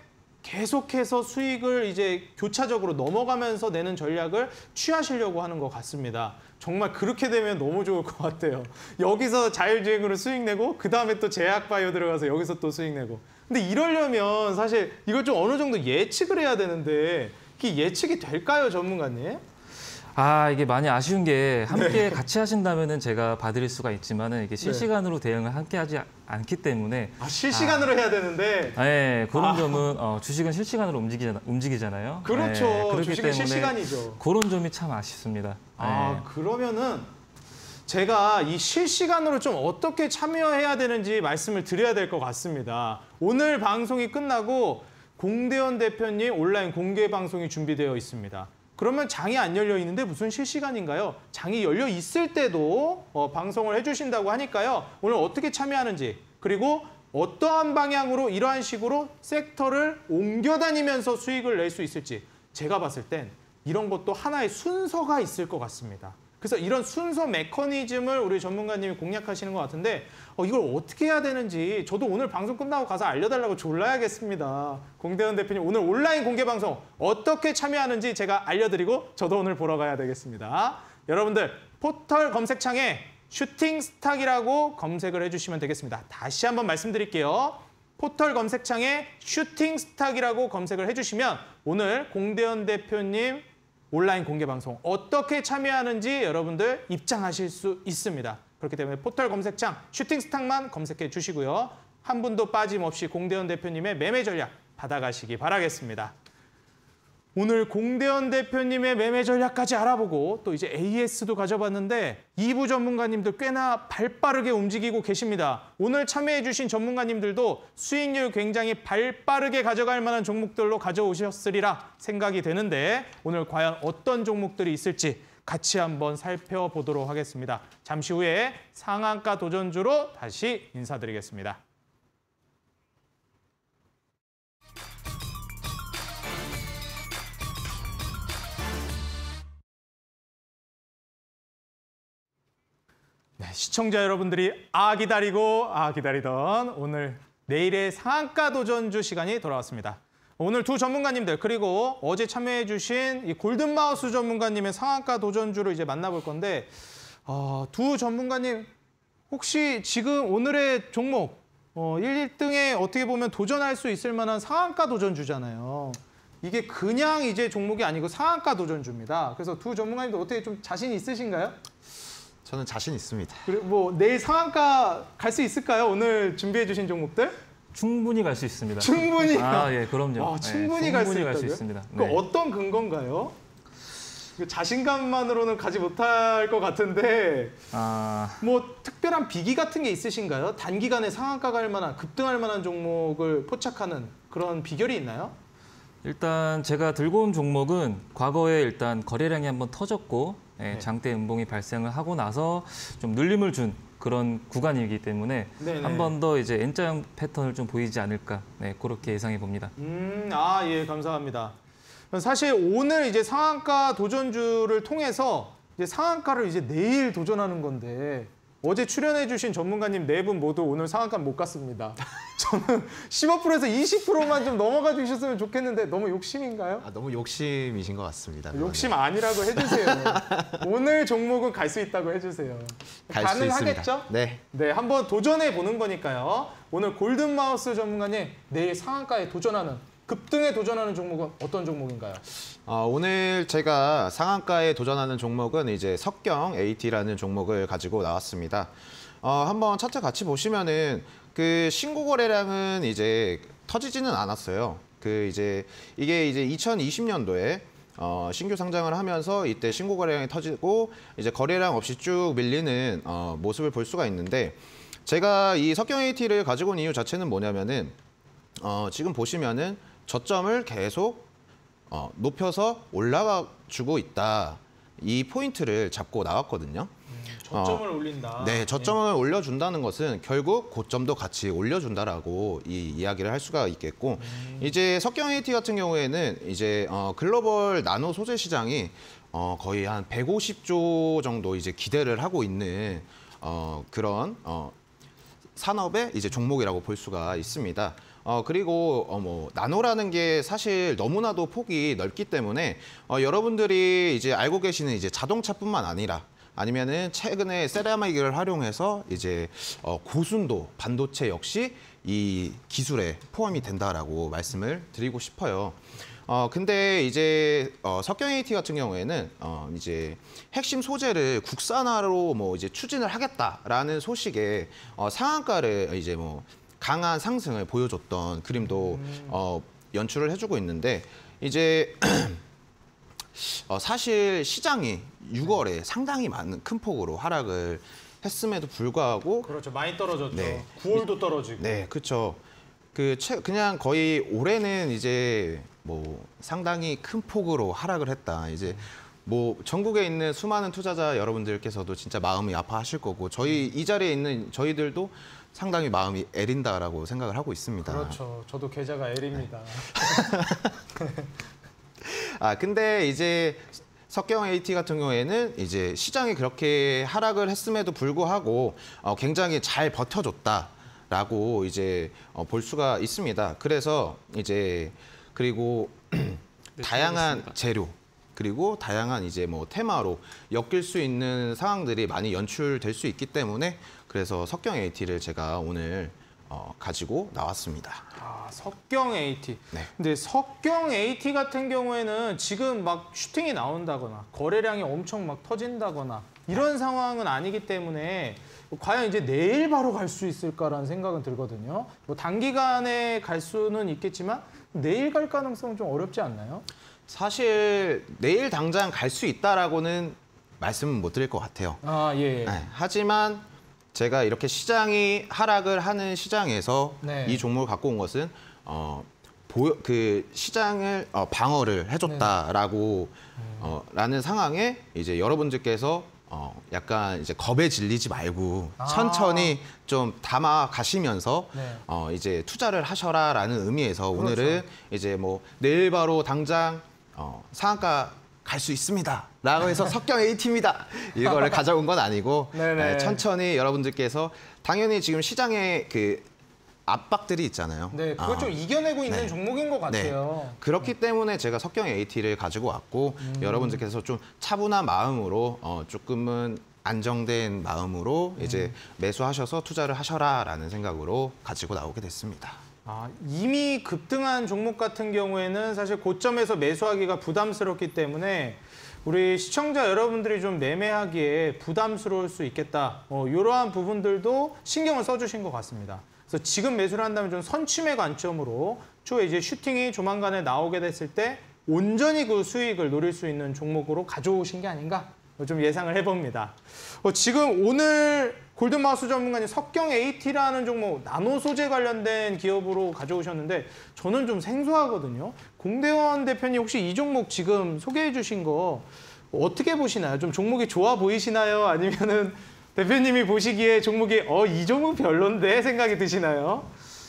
계속해서 수익을 이제 교차적으로 넘어가면서 내는 전략을 취하시려고 하는 것 같습니다. 정말 그렇게 되면 너무 좋을 것 같아요. 여기서 자율주행으로 수익 내고 그다음에 또 제약바이오 들어가서 여기서 또 수익 내고. 근데 이러려면 사실 이걸 좀 어느 정도 예측을 해야 되는데 이게 예측이 될까요, 전문가님? 이게 많이 아쉬운 게 함께 같이 하신다면은 제가 봐드릴 수가 있지만은 이게 실시간으로 대응을 함께 하지 않기 때문에 실시간으로 해야 되는데 네, 그런 점은 주식은 실시간으로 움직이잖아요. 그렇죠. 네, 그렇기 주식은 때문에 실시간이죠. 그런 점이 참 아쉽습니다. 그러면은 제가 이 실시간으로 좀 어떻게 참여해야 되는지 말씀을 드려야 될 것 같습니다. 오늘 방송이 끝나고 공대현 대표님 온라인 공개 방송이 준비되어 있습니다. 그러면 장이 안 열려 있는데 무슨 실시간인가요? 장이 열려 있을 때도 방송을 해주신다고 하니까요. 오늘 어떻게 참여하는지 그리고 어떠한 방향으로 이러한 식으로 섹터를 옮겨 다니면서 수익을 낼 수 있을지 제가 봤을 땐 이런 것도 하나의 순서가 있을 것 같습니다. 그래서 이런 순서 메커니즘을 우리 전문가님이 공략하시는 것 같은데 이걸 어떻게 해야 되는지 저도 오늘 방송 끝나고 가서 알려달라고 졸라야겠습니다. 공대현 대표님 오늘 온라인 공개 방송 어떻게 참여하는지 제가 알려드리고 저도 오늘 보러 가야 되겠습니다. 여러분들 포털 검색창에 슈팅스탁이라고 검색을 해주시면 되겠습니다. 다시 한번 말씀드릴게요. 포털 검색창에 슈팅스탁이라고 검색을 해주시면 오늘 공대현 대표님 온라인 공개 방송 어떻게 참여하는지 여러분들 입장하실 수 있습니다. 그렇기 때문에 포털 검색창 슈팅스탁만 검색해 주시고요. 한 분도 빠짐없이 공대현 대표님의 매매 전략 받아가시기 바라겠습니다. 오늘 공대현 대표님의 매매 전략까지 알아보고 또 이제 AS도 가져봤는데 2부 전문가님들 꽤나 발빠르게 움직이고 계십니다. 오늘 참여해 주신 전문가님들도 수익률 굉장히 발빠르게 가져갈 만한 종목들로 가져오셨으리라 생각이 되는데 오늘 과연 어떤 종목들이 있을지 같이 한번 살펴보도록 하겠습니다. 잠시 후에 상한가 도전주로 다시 인사드리겠습니다. 네, 시청자 여러분들이 기다리던 오늘 내일의 상한가 도전주 시간이 돌아왔습니다. 오늘 두 전문가님들 그리고 어제 참여해 주신 이 골든마우스 전문가님의 상한가 도전주를 이제 만나볼 건데 두 전문가님 혹시 지금 오늘의 종목 1등에 어떻게 보면 도전할 수 있을 만한 상한가 도전주잖아요. 이게 그냥 이제 종목이 아니고 상한가 도전주입니다. 그래서 두 전문가님들 어떻게 좀 자신 있으신가요? 저는 자신 있습니다. 그리고 뭐 내일 상한가 갈 수 있을까요? 오늘 준비해 주신 종목들? 충분히 갈 수 있습니다. 충분히? 예, 그럼요. 충분히 갈 수 있습니다. 그 어떤 근거인가요? 자신감만으로는 가지 못할 것 같은데 뭐 특별한 비기 같은 게 있으신가요? 단기간에 상한가 갈 만한, 급등할 만한 종목을 포착하는 그런 비결이 있나요? 일단 제가 들고 온 종목은 과거에 일단 거래량이 한번 터졌고 장대 음봉이 발생을 하고 나서 좀 눌림을 준 그런 구간이기 때문에 한 번 더 이제 N자형 패턴을 좀 보이지 않을까 그렇게 예상해 봅니다. 예, 감사합니다. 사실 오늘 이제 상한가 도전주를 통해서 이제 상한가를 이제 내일 도전하는 건데 어제 출연해주신 전문가님 4분 모두 오늘 상한가 못 갔습니다. 저는 15%에서 20%만 좀 넘어가 주셨으면 좋겠는데 너무 욕심인가요? 너무 욕심이신 것 같습니다. 그거는. 욕심 아니라고 해주세요. 오늘 종목은 갈 수 있다고 해주세요. 가능하겠죠? 네. 네, 한번 도전해 보는 거니까요. 오늘 골든마우스 전문가님 내일 상한가에 도전하는 급등에 도전하는 종목은 어떤 종목인가요? 오늘 제가 상한가에 도전하는 종목은 이제 석경 AT라는 종목을 가지고 나왔습니다. 한번 차트 같이 보시면은 그 신고 거래량은 이제 터지지는 않았어요. 이게 이제 2020년도에 신규 상장을 하면서 이때 신고 거래량이 터지고 이제 거래량 없이 쭉 밀리는 모습을 볼 수가 있는데 제가 이 석경 AT를 가지고 온 이유 자체는 뭐냐면은 지금 보시면은 저점을 계속 높여서 올라가 주고 있다. 이 포인트를 잡고 나왔거든요. 저점을 올린다. 네, 저점을 올려준다는 것은 결국 고점도 같이 올려준다라고 이 이야기를 할 수가 있겠고 이제 석경 AT 같은 경우에는 이제 글로벌 나노 소재 시장이 거의 한 150조 정도 이제 기대를 하고 있는 그런 산업의 이제 종목이라고 볼 수가 있습니다. 그리고 뭐 나노라는 게 사실 너무나도 폭이 넓기 때문에 여러분들이 이제 알고 계시는 이제 자동차뿐만 아니라 아니면은 최근에 세라믹을 활용해서 이제 고순도 반도체 역시 이 기술에 포함이 된다라고 말씀을 드리고 싶어요. 근데 이제 석경 AT 같은 경우에는 이제 핵심 소재를 국산화로 뭐 이제 추진을 하겠다라는 소식에 상한가를 이제 뭐 강한 상승을 보여줬던 그림도 연출을 해주고 있는데 이제 사실 시장이 6월에 상당히 많은 큰 폭으로 하락을 했음에도 불구하고 그렇죠. 많이 떨어졌죠. 네. 9월도 떨어지고. 네, 그렇죠. 그냥 거의 올해는 이제 뭐 상당히 큰 폭으로 하락을 했다. 이제 뭐 전국에 있는 수많은 투자자 여러분들께서도 진짜 마음이 아파하실 거고 저희 이 자리에 있는 저희들도 상당히 마음이 애린다라고 생각을 하고 있습니다. 그렇죠. 저도 계좌가 L입니다. 근데 이제 석경 AT 같은 경우에는 이제 시장이 그렇게 하락을 했음에도 불구하고 굉장히 잘 버텨줬다라고 이제 볼 수가 있습니다. 그래서 이제 그리고 다양한 재료 그리고 다양한 이제 뭐 테마로 엮일 수 있는 상황들이 많이 연출될 수 있기 때문에 그래서 석경 AT를 제가 오늘 가지고 나왔습니다. 석경 AT. 네. 근데 석경 AT 같은 경우에는 지금 막 슈팅이 나온다거나 거래량이 엄청 막 터진다거나 이런 상황은 아니기 때문에 과연 이제 내일 바로 갈 수 있을까라는 생각은 들거든요. 뭐 단기간에 갈 수는 있겠지만 내일 갈 가능성은 좀 어렵지 않나요? 사실 내일 당장 갈 수 있다라고는 말씀은 못 드릴 것 같아요. 예. 네, 하지만 제가 이렇게 시장이 하락을 하는 시장에서 네. 이 종목을 갖고 온 것은 그 시장을 방어를 해줬다라고 라는 상황에 이제 여러분들께서 약간 이제 겁에 질리지 말고 천천히 좀 담아 가시면서 네. 이제 투자를 하셔라라는 의미에서 그렇죠. 오늘은 이제 뭐 내일 바로 당장 상한가 갈 수 있습니다. 라고 해서 석경 AT입니다. 이거를 가져온 건 아니고 네네. 천천히 여러분들께서 당연히 지금 시장에 그 압박들이 있잖아요. 네, 그걸 좀 이겨내고 있는 네. 종목인 것 같아요. 그렇기 때문에 제가 석경 AT를 가지고 왔고 여러분들께서 좀 차분한 마음으로 조금은 안정된 마음으로 이제 매수하셔서 투자를 하셔라라는 생각으로 가지고 나오게 됐습니다. 이미 급등한 종목 같은 경우에는 사실 고점에서 매수하기가 부담스럽기 때문에 우리 시청자 여러분들이 좀 매매하기에 부담스러울 수 있겠다. 이러한 부분들도 신경을 써주신 것 같습니다. 그래서 지금 매수를 한다면 좀 선취매 관점으로 추후에 이제 슈팅이 조만간에 나오게 됐을 때 온전히 그 수익을 노릴 수 있는 종목으로 가져오신 게 아닌가 좀 예상을 해봅니다. 지금 오늘 골든마우스 전문가님 석경 AT라는 종목 나노 소재 관련된 기업으로 가져오셨는데 저는 좀 생소하거든요. 공대원 대표님 혹시 이 종목 지금 소개해 주신 거 어떻게 보시나요? 좀 종목이 좋아 보이시나요? 아니면은 대표님이 보시기에 종목이 이 종목 별론데 생각이 드시나요?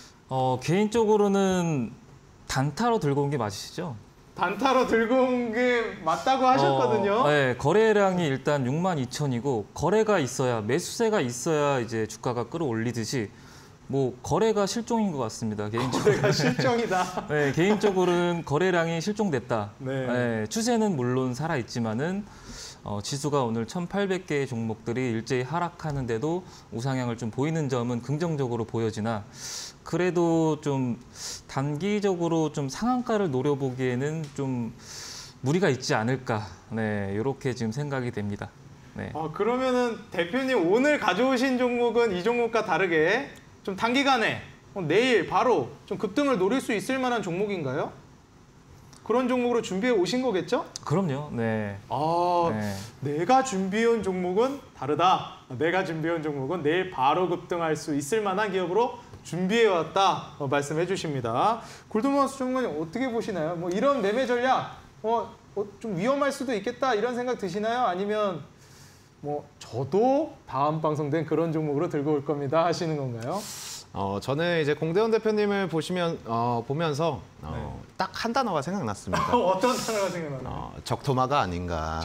개인적으로는 단타로 들고 온 게 맞으시죠? 단타로 들고 온 게 맞다고 하셨거든요. 네, 거래량이 일단 62,000이고 거래가 있어야 매수세가 있어야 이제 주가가 끌어올리듯이 뭐 거래가 실종인 것 같습니다. 개인적으로. 거래가 실종이다. 네, 개인적으로는 거래량이 실종됐다. 네. 네, 추세는 물론 살아 있지만은 지수가 오늘 1,800개의 종목들이 일제히 하락하는데도 우상향을 좀 보이는 점은 긍정적으로 보여지나 그래도 좀 단기적으로 좀 상한가를 노려보기에는 좀 무리가 있지 않을까. 네, 이렇게 지금 생각이 됩니다. 네. 그러면은 대표님 오늘 가져오신 종목은 이 종목과 다르게 좀 단기간에 내일 바로 좀 급등을 노릴 수 있을 만한 종목인가요? 그런 종목으로 준비해 오신 거겠죠? 그럼요. 네. 네. 내가 준비해온 종목은 다르다. 내가 준비해온 종목은 내일 바로 급등할 수 있을 만한 기업으로 준비해왔다 말씀해 주십니다. 골든마우스 전문가님 어떻게 보시나요? 뭐 이런 매매 전략 좀 위험할 수도 있겠다 이런 생각 드시나요? 아니면 뭐 저도 다음 방송 된 그런 종목으로 들고 올 겁니다 하시는 건가요? 저는 이제 공대원 대표님을 보면서 딱 한 단어가 생각났습니다. 어떤 단어가 생각나나요? 적토마가 아닌가.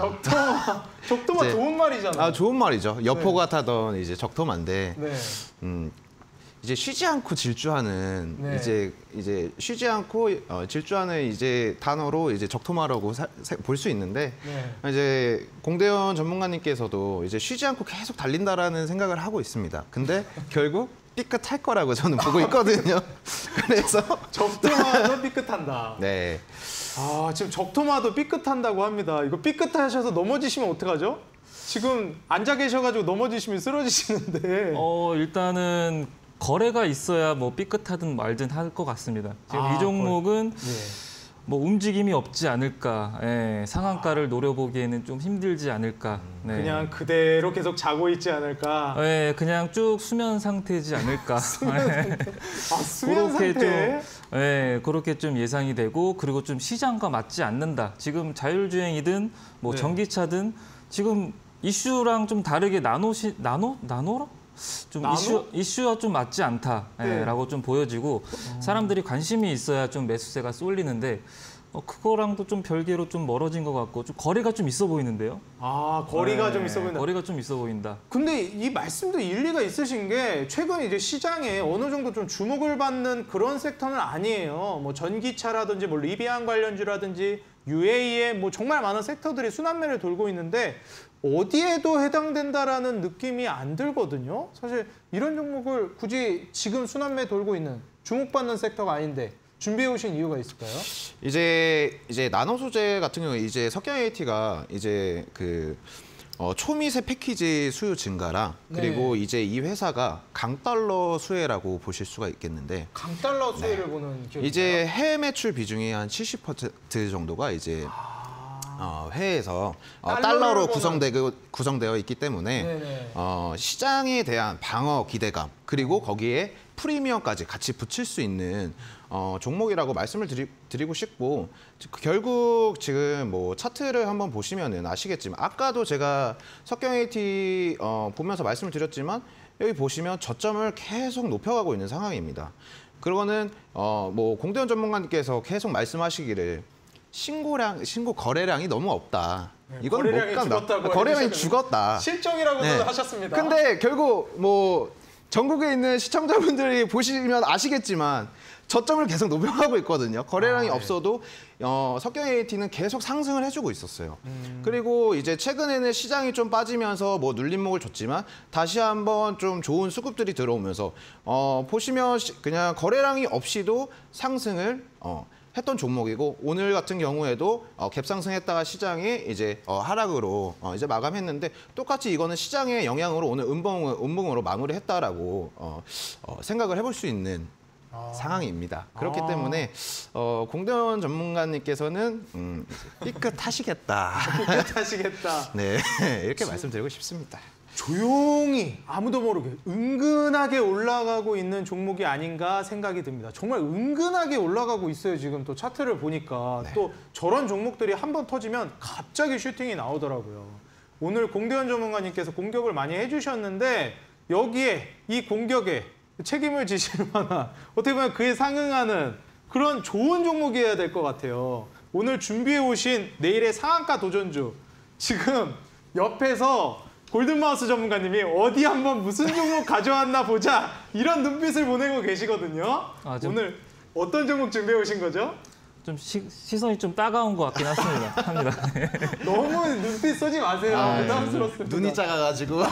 적토마 좋은 말이잖아요. 좋은 말이죠. 여포가 타던 이제 적토마인데 네. 이제 쉬지 않고 질주하는 네. 이제 쉬지 않고 질주하는 이제 단어로 이제 적토마라고 볼 수 있는데 네. 이제 공대원 전문가님께서도 이제 쉬지 않고 계속 달린다라는 생각을 하고 있습니다. 근데 결국 삐끗할 거라고 저는 보고 있거든요. 그래서 적토마도 삐끗한다. 네. 아, 지금 적토마도 삐끗한다고 합니다. 이거 삐끗하셔서 넘어지시면 어떡하죠? 지금 앉아 계셔가지고 넘어지시면 쓰러지시는데. 일단은 거래가 있어야 뭐 삐끗하든 말든 할 것 같습니다. 지금 아, 이 종목은 예. 뭐 움직임이 없지 않을까, 상한가를 노려보기에는 좀 힘들지 않을까. 네. 그냥 그대로 계속 자고 있지 않을까. 그냥 쭉 수면 상태지 않을까. 아, 수면 그렇게 상태. 그렇게 좀 예상이 되고, 그리고 좀 시장과 맞지 않는다. 지금 자율주행이든 뭐 네. 전기차든 지금 이슈랑 좀 다르게 나노라? 좀 나노? 이슈와 좀 맞지 않다라고 네. 좀 보여지고 사람들이 관심이 있어야 좀 매수세가 쏠리는데 그거랑도 좀 별개로 좀 멀어진 것 같고 좀 거리가 좀 있어 보이는데요. 아, 거리가 좀 있어 보인다. 거리가 좀 있어 보인다. 근데 이 말씀도 일리가 있으신 게 최근 이제 시장에 어느 정도 좀 주목을 받는 그런 섹터는 아니에요. 뭐 전기차라든지 뭐 리비안 관련주라든지 UAE에 뭐 정말 많은 섹터들이 순환매를 돌고 있는데 어디에도 해당된다라는 느낌이 안 들거든요. 사실 이런 종목을 굳이 지금 순환매 돌고 있는 주목받는 섹터가 아닌데 준비해 오신 이유가 있을까요? 이제 나노 소재 같은 경우에 이제 석경 AT가 이제 그 초미세 패키지 수요 증가랑 그리고 네. 이제 이 회사가 강달러 수혜라고 보실 수가 있겠는데 강달러 수혜를 보는 기업인가요? 이제 해외 매출 비중이 한 70% 정도가 이제 해외에서 달러로 구성되어 있기 때문에 네네. 시장에 대한 방어 기대감 그리고 거기에 프리미엄까지 같이 붙일 수 있는 종목이라고 말씀을 드리고 싶고 결국 지금 뭐 차트를 한번 보시면은 아시겠지만 아까도 제가 석경 AT 보면서 말씀을 드렸지만 여기 보시면 저점을 계속 높여가고 있는 상황입니다. 그거는 뭐 공대원 전문가님께서 계속 말씀하시기를 신고 거래량이 너무 없다. 이건 거래량이 못 간다. 죽었다고 거래량이 해주셨거든요. 죽었다. 실정이라고도 네. 하셨습니다. 근데 결국 뭐 전국에 있는 시청자분들이 보시면 아시겠지만 저점을 계속 높여가고 있거든요. 거래량이 네. 없어도 석경 AT는 계속 상승을 해주고 있었어요. 그리고 이제 최근에는 시장이 좀 빠지면서 뭐 눌림목을 줬지만 다시 한번 좀 좋은 수급들이 들어오면서 보시면 그냥 거래량이 없이도 상승을 했던 종목이고 오늘 같은 경우에도 갭상승했다가 시장이 이제 하락으로 이제 마감했는데 똑같이 이거는 시장의 영향으로 오늘 음봉으로 마무리했다라고 생각을 해볼 수 있는 상황입니다. 그렇기 때문에 공대원 전문가님께서는 삐끗하시겠다. 삐끗하시겠다. 네, 이렇게 말씀드리고 싶습니다. 조용히 아무도 모르게 은근하게 올라가고 있는 종목이 아닌가 생각이 듭니다. 정말 은근하게 올라가고 있어요. 지금 또 차트를 보니까 또 저런 종목들이 한번 터지면 갑자기 슈팅이 나오더라고요. 오늘 공대원 전문가님께서 공격을 많이 해주셨는데 여기에 이 공격에 책임을 지실 만한 어떻게 보면 그에 상응하는 그런 좋은 종목이어야 될 것 같아요. 오늘 준비해 오신 내일의 상한가 도전주 지금 옆에서 골든마우스 전문가님이 어디 한번 무슨 종목 가져왔나 보자 이런 눈빛을 보내고 계시거든요. 오늘 어떤 종목 준비해 오신 거죠? 좀 시선이 좀 따가운 것 같긴 합니다. 너무 눈빛 쏘지 마세요. 부담스럽습니다. 눈이 작아가지고.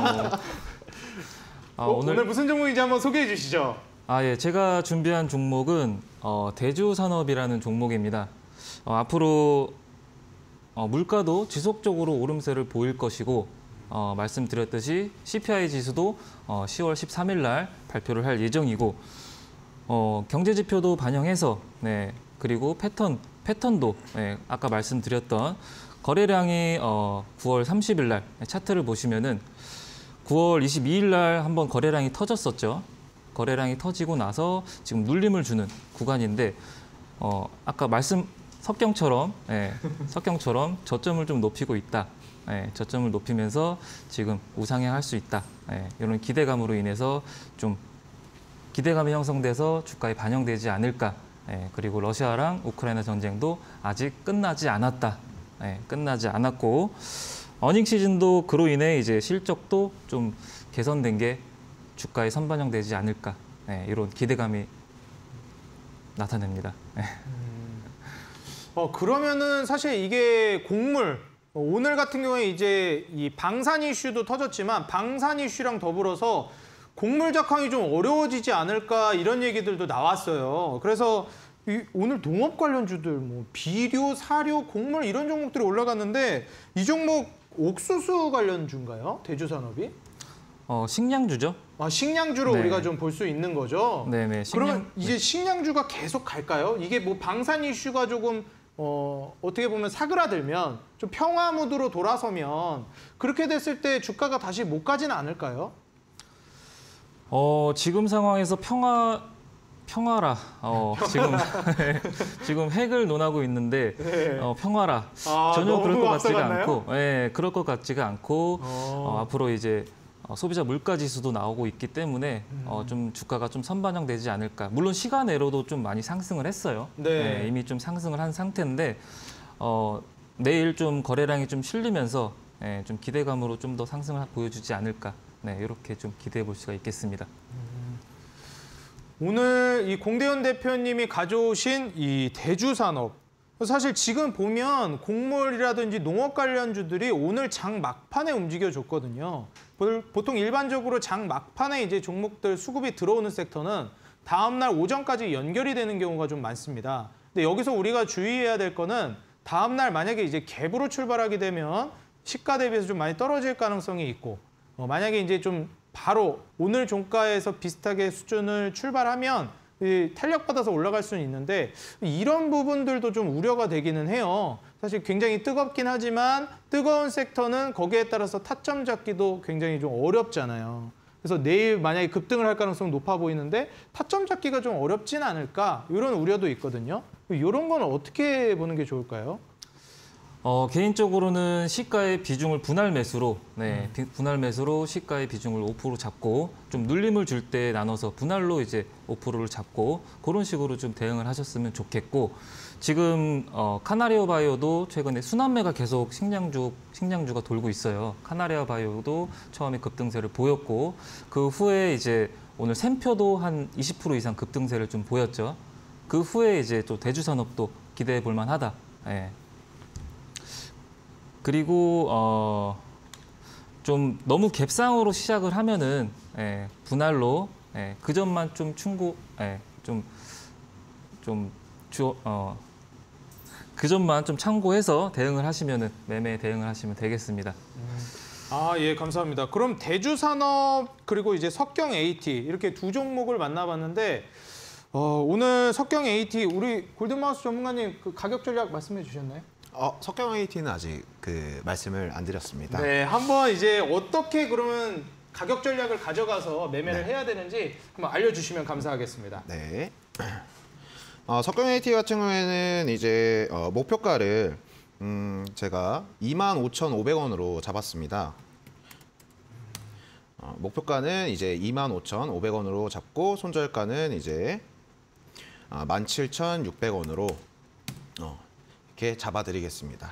오늘 무슨 종목인지 한번 소개해 주시죠. 제가 준비한 종목은 대주산업이라는 종목입니다. 앞으로 물가도 지속적으로 오름세를 보일 것이고 말씀드렸듯이 CPI 지수도 10월 13일 날 발표를 할 예정이고 경제 지표도 반영해서 그리고 패턴도 아까 말씀드렸던 거래량이 9월 30일 날 차트를 보시면은 9월 22일 날 한번 거래량이 터졌었죠. 거래량이 터지고 나서 지금 눌림을 주는 구간인데 아까 석경처럼 저점을 좀 높이고 있다. 저점을 높이면서 지금 우상향할 수 있다. 이런 기대감으로 인해서 좀 기대감이 형성돼서 주가에 반영되지 않을까. 그리고 러시아랑 우크라이나 전쟁도 아직 끝나지 않았다. 끝나지 않았고 어닝 시즌도 그로 인해 이제 실적도 좀 개선된 게 주가에 선반영되지 않을까 이런 기대감이 나타냅니다. 그러면은 사실 이게 곡물 오늘 같은 경우에 이제 이 방산 이슈도 터졌지만 방산 이슈랑 더불어서 곡물 작황이 좀 어려워지지 않을까 이런 얘기들도 나왔어요. 그래서 오늘 농업 관련주들 뭐 비료, 사료, 곡물 이런 종목들이 올라갔는데 이 종목 옥수수 관련주인가요? 대주산업이? 식량주죠. 식량주로 네. 우리가 좀 볼 수 있는 거죠. 네네. 그러면 이제 식량주가 계속 갈까요? 이게 뭐 방산 이슈가 조금 어떻게 보면 사그라들면 좀 평화 무드로 돌아서면 그렇게 됐을 때 주가가 다시 못 가지는 않을까요? 지금 상황에서 평화라. 지금 핵을 논하고 있는데 평화라. 전혀 그럴 것 같지가 않고, 그럴 것 같지가 않고 앞으로 이제 소비자 물가 지수도 나오고 있기 때문에 좀 주가가 좀 선반영되지 않을까. 물론 시간외로도 좀 많이 상승을 했어요. 네. 이미 좀 상승을 한 상태인데 내일 좀 거래량이 좀 실리면서 좀 기대감으로 좀 더 상승을 보여주지 않을까. 이렇게 좀 기대해 볼 수가 있겠습니다. 오늘 이 공대현 대표님이 가져오신 이 대주산업. 사실 지금 보면 곡물이라든지 농업 관련주들이 오늘 장 막판에 움직여줬거든요. 보통 일반적으로 장 막판에 이제 종목들 수급이 들어오는 섹터는 다음날 오전까지 연결이 되는 경우가 좀 많습니다. 근데 여기서 우리가 주의해야 될 거는 다음날 만약에 이제 갭으로 출발하게 되면 시가 대비해서 좀 많이 떨어질 가능성이 있고 만약에 이제 좀 바로 오늘 종가에서 비슷하게 수준을 출발하면 탄력받아서 올라갈 수는 있는데 이런 부분들도 좀 우려가 되기는 해요. 사실 굉장히 뜨겁긴 하지만 뜨거운 섹터는 거기에 따라서 타점 잡기도 굉장히 좀 어렵잖아요. 그래서 내일 만약에 급등을 할 가능성이 높아 보이는데 타점 잡기가 좀 어렵진 않을까 이런 우려도 있거든요. 이런 건 어떻게 보는 게 좋을까요? 개인적으로는 시가의 비중을 분할 매수로, 분할 매수로 시가의 비중을 5% 잡고 좀 눌림을 줄 때 나눠서 분할로 이제 5%를 잡고 그런 식으로 좀 대응을 하셨으면 좋겠고 지금 카나리아 바이오도 최근에 순환매가 계속 식량주가 돌고 있어요. 카나리아 바이오도 처음에 급등세를 보였고 그 후에 이제 오늘 샘표도 한 20% 이상 급등세를 좀 보였죠. 그 후에 이제 또 대주산업도 기대해 볼 만하다. 그리고 좀 너무 갭상으로 시작을 하면은 분할로 그 점만 좀 그 점만 좀 참고해서 대응을 하시면은 매매 대응을 하시면 되겠습니다. 예, 감사합니다. 그럼 대주산업 그리고 이제 석경 AT 이렇게 두 종목을 만나봤는데 오늘 석경 AT 우리 골든마우스 전문가님 그 가격 전략 말씀해 주셨나요? 석경 AT는 아직 그 말씀을 안 드렸습니다. 네, 한번 이제 어떻게 그러면 가격 전략을 가져가서 매매를 해야 되는지 한번 알려주시면 감사하겠습니다. 네. 석경 AT 같은 경우에는 이제 목표가를 제가 25,500원으로 잡았습니다. 목표가는 이제 25,500원으로 잡고 손절가는 이제 17,600원으로 이렇게 잡아드리겠습니다.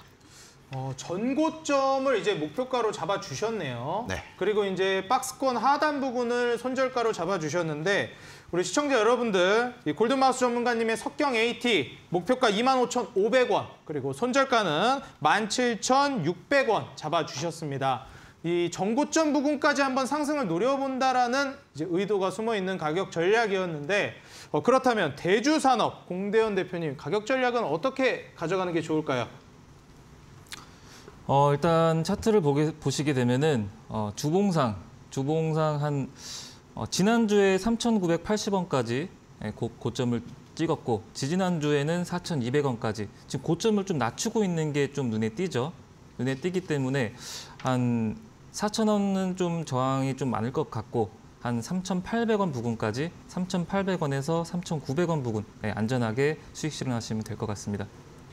전고점을 이제 목표가로 잡아주셨네요. 네. 그리고 이제 박스권 하단 부분을 손절가로 잡아주셨는데 우리 시청자 여러분들 이 골든마우스 전문가님의 석경 AT 목표가 25,500원 그리고 손절가는 17,600원 잡아주셨습니다. 이 전고점 부분까지 한번 상승을 노려본다라는 이제 의도가 숨어있는 가격 전략이었는데 그렇다면 대주산업 공대현 대표님 가격 전략은 어떻게 가져가는 게 좋을까요? 일단 차트를 보시게 되면은 주봉상 한 지난주에 3,980원까지 고점을 찍었고 지지난주에는 4,200원까지 지금 고점을 좀 낮추고 있는 게 좀 눈에 띄죠. 눈에 띄기 때문에 한 4,000원은 좀 저항이 좀 많을 것 같고 한 3,800원 부근까지 3,800원에서 3,900원 부근 안전하게 수익 실현하시면 될 것 같습니다.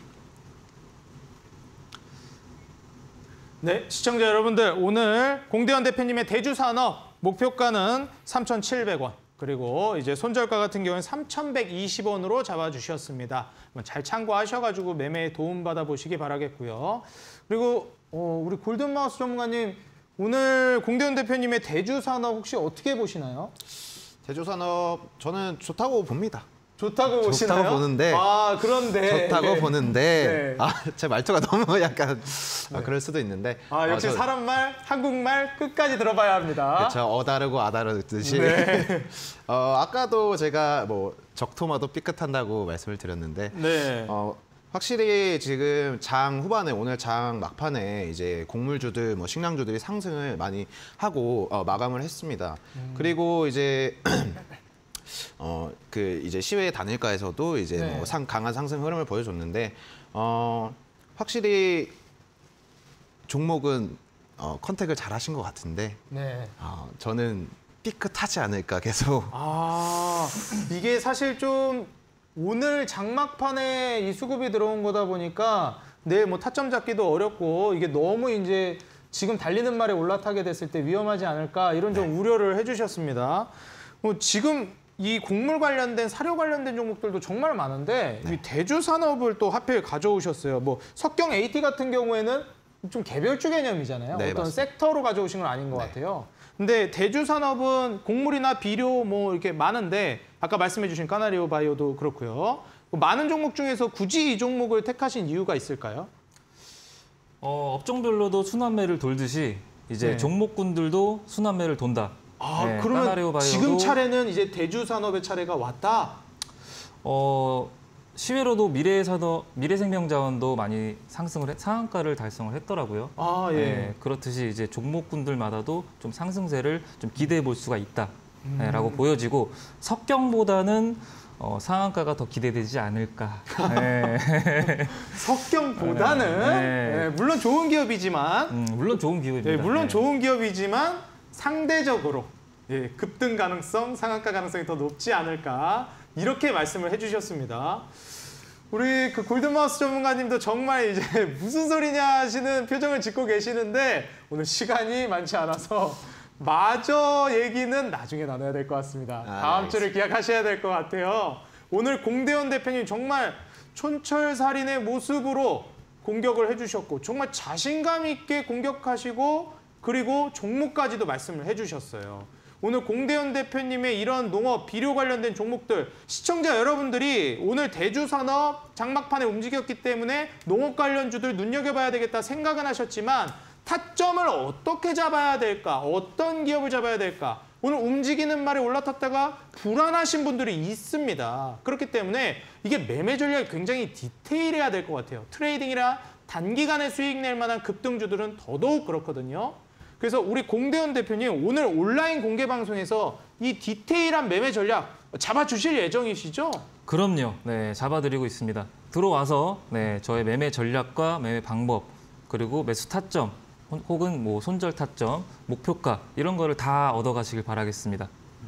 네, 시청자 여러분들 오늘 공대현 대표님의 대주산업 목표가는 3,700원 그리고 이제 손절가 같은 경우는 3,120원으로 잡아주셨습니다. 잘 참고하셔가지고 매매에 도움받아 보시기 바라겠고요. 그리고 우리 골든마우스 전문가님 오늘 공대원 대표님의 대주산업 혹시 어떻게 보시나요? 대주산업 저는 좋다고 봅니다. 좋다고 보시나요? 좋다고 보는데. 아, 그런데. 좋다고 네. 보는데 제 말투가 너무 약간 그럴 수도 있는데. 역시 사람 말, 한국말 끝까지 들어봐야 합니다. 그렇죠. 어다르고 아다르듯이. 네. 아까도 제가 뭐 적토마도 삐끗한다고 말씀을 드렸는데 네. 확실히 지금 장 후반에 오늘 장 막판에 이제 곡물주들 뭐 식량주들이 상승을 많이 하고 마감을 했습니다. 그리고 이제 이제 시외 단일가에서도 이제 네. 뭐 강한 상승 흐름을 보여줬는데 확실히 종목은 컨택을 잘 하신 것 같은데 네. 저는 삐끗하지 않을까 계속. 이게 사실 좀 오늘 장막판에 이 수급이 들어온 거다 보니까 내일 뭐 타점 잡기도 어렵고 이게 너무 이제 지금 달리는 말에 올라타게 됐을 때 위험하지 않을까 이런 좀 우려를 해주셨습니다. 지금 이 곡물 관련된 사료 관련된 종목들도 정말 많은데 이 대주산업을 또 하필 가져오셨어요. 뭐 석경 AT 같은 경우에는 좀 개별주 개념이잖아요. 네, 어떤 맞습니다. 섹터로 가져오신 건 아닌 것 같아요. 근데 대주산업은 곡물이나 비료 뭐 이렇게 많은데 아까 말씀해주신 까나리오 바이오도 그렇고요. 많은 종목 중에서 굳이 이 종목을 택하신 이유가 있을까요? 업종별로도 순환매를 돌듯이 이제 네. 종목군들도 순환매를 돈다. 네, 그러면 까나리오 바이오도 지금 차례는 이제 대주산업의 차례가 왔다? 시외로도 미래생명자원도 많이 상승을 상한가를 달성을 했더라고요. 예. 네, 그렇듯이 이제 종목군들마다도 좀 상승세를 좀 기대해 볼 수가 있다라고 보여지고 석경보다는 상한가가 더 기대되지 않을까. 네. 석경보다는 네. 물론 좋은 기업이지만 물론 좋은 기업입니다. 물론 네. 좋은 기업이지만 상대적으로 급등 가능성, 상한가 가능성이 더 높지 않을까 이렇게 말씀을 해주셨습니다. 우리 그 골든마우스 전문가님도 정말 이제 무슨 소리냐 하시는 표정을 짓고 계시는데 오늘 시간이 많지 않아서 마저 얘기는 나중에 나눠야 될 것 같습니다. 다음 주를 기약하셔야 될 것 같아요. 오늘 공대원 대표님 정말 촌철살인의 모습으로 공격을 해주셨고 정말 자신감 있게 공격하시고 그리고 종목까지도 말씀을 해주셨어요. 오늘 공대원 대표님의 이런 농업, 비료 관련된 종목들 시청자 여러분들이 오늘 대주산업 장막판에 움직였기 때문에 농업 관련주들 눈여겨봐야 되겠다 생각은 하셨지만 타점을 어떻게 잡아야 될까? 어떤 기업을 잡아야 될까? 오늘 움직이는 말에 올라탔다가 불안하신 분들이 있습니다. 그렇기 때문에 이게 매매 전략이 굉장히 디테일해야 될 것 같아요. 트레이딩이라 단기간에 수익 낼 만한 급등주들은 더더욱 그렇거든요. 그래서 우리 공대원 대표님 오늘 온라인 공개 방송에서 이 디테일한 매매 전략 잡아주실 예정이시죠? 그럼요. 네, 잡아드리고 있습니다. 들어와서 저의 매매 전략과 매매 방법 그리고 매수 타점 혹은 뭐 손절 타점, 목표가 이런 거를 다 얻어가시길 바라겠습니다.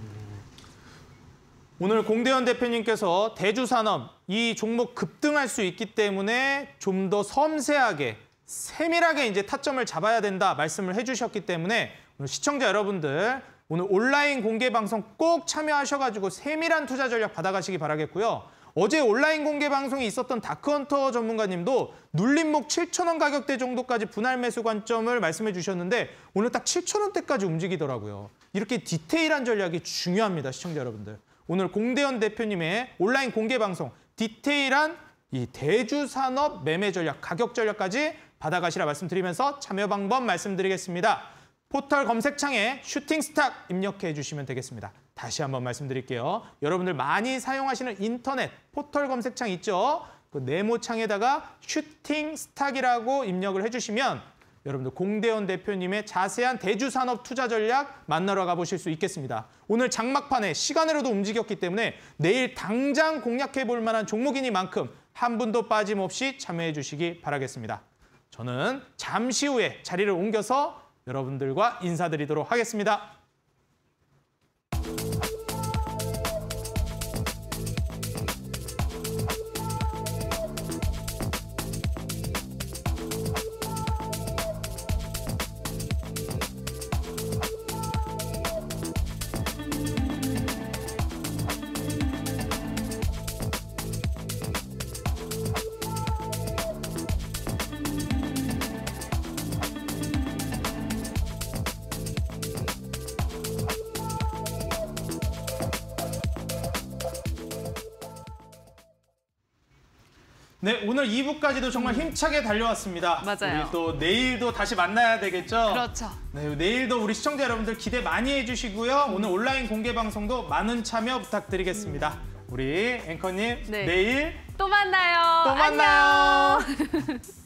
오늘 공대원 대표님께서 대주산업 이 종목 급등할 수 있기 때문에 좀 더 섬세하게 세밀하게 이제 타점을 잡아야 된다 말씀을 해주셨기 때문에 오늘 시청자 여러분들 오늘 온라인 공개 방송 꼭 참여하셔가지고 세밀한 투자 전략 받아가시기 바라겠고요. 어제 온라인 공개 방송이 있었던 다크헌터 전문가님도 눌림목 7,000원 가격대 정도까지 분할 매수 관점을 말씀해 주셨는데 오늘 딱 7,000원대까지 움직이더라고요. 이렇게 디테일한 전략이 중요합니다, 시청자 여러분들. 오늘 공대원 대표님의 온라인 공개 방송 디테일한 이 대주산업 매매 전략, 가격 전략까지 받아가시라 말씀드리면서 참여 방법 말씀드리겠습니다. 포털 검색창에 슈팅스탁 입력해 주시면 되겠습니다. 다시 한번 말씀드릴게요. 여러분들 많이 사용하시는 인터넷 포털 검색창 있죠? 그 네모창에다가 슈팅스탁이라고 입력을 해주시면 여러분들 공대원 대표님의 자세한 대주산업 투자 전략 만나러 가보실 수 있겠습니다. 오늘 장막판에 시간으로도 움직였기 때문에 내일 당장 공략해 볼 만한 종목이니만큼 한 분도 빠짐없이 참여해 주시기 바라겠습니다. 저는 잠시 후에 자리를 옮겨서 여러분들과 인사드리도록 하겠습니다. 네, 오늘 2부까지도 정말 힘차게 달려왔습니다. 맞아요. 우리 또 내일도 다시 만나야 되겠죠? 그렇죠. 네, 내일도 우리 시청자 여러분들 기대 많이 해주시고요. 오늘 온라인 공개 방송도 많은 참여 부탁드리겠습니다. 우리 앵커님, 네. 내일 또 만나요. 또 만나요. 안녕.